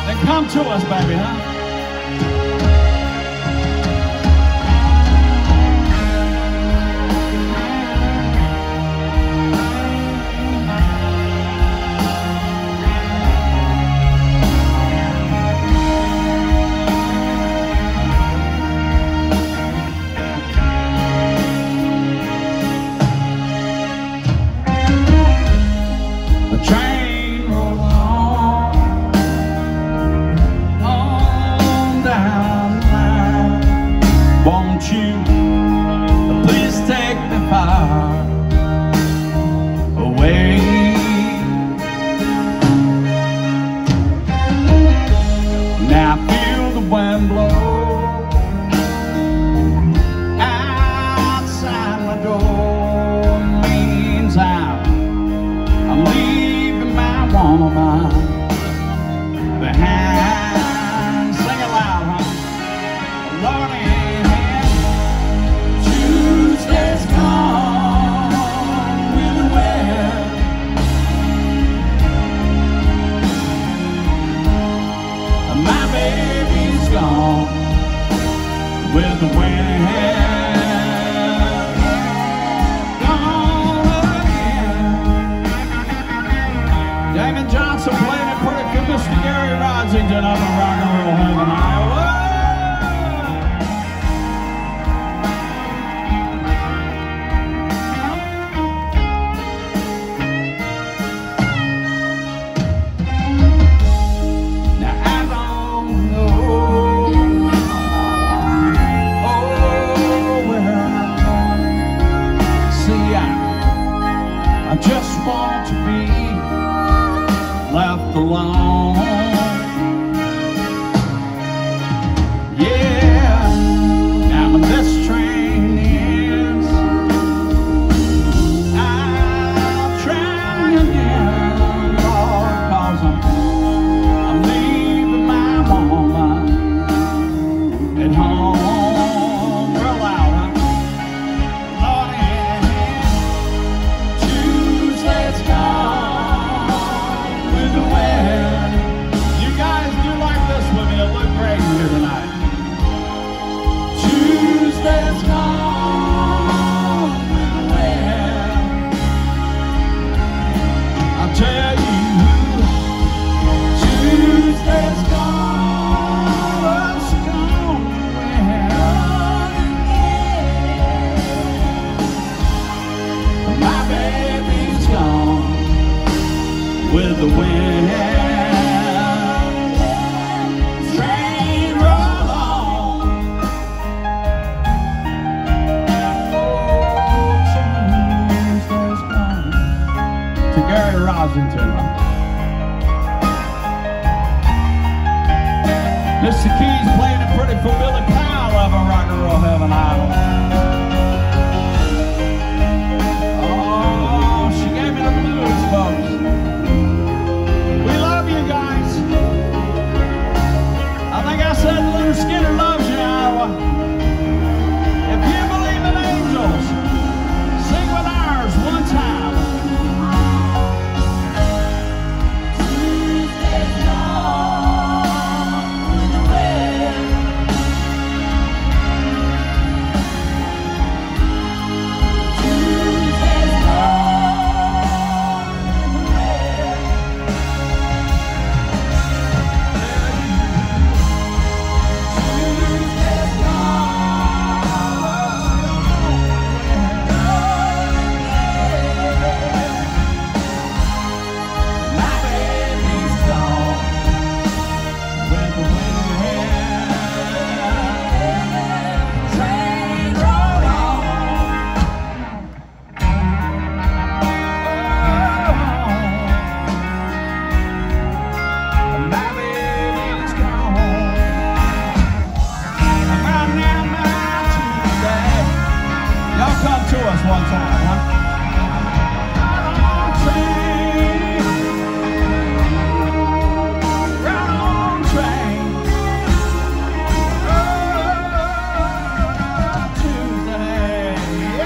Then come to us, baby, huh? Please take me far away. Now I feel the wind blow outside my door. It means I'm leaving my woman behind. Sing it loud, huh? Lordy. My baby's gone with the wind, gone again. Damon Johnson playing it pretty good. Mr. Gary Rossington up in Rock and Roll Heaven, Iowa. I just want to be left alone. Yeah, now when this train ends, I'll try again, Lord, 'cause I'm leaving my woman at home. Real loud, huh? Granger tonight. Tuesday's gone with the wind. I'll tell you, Tuesday's gone, it's gone with my baby's gone with the wind. Gary Rossington. Mr. Keys playing it pretty for Billy Powell of a Rock and Roll Heaven, Iowa.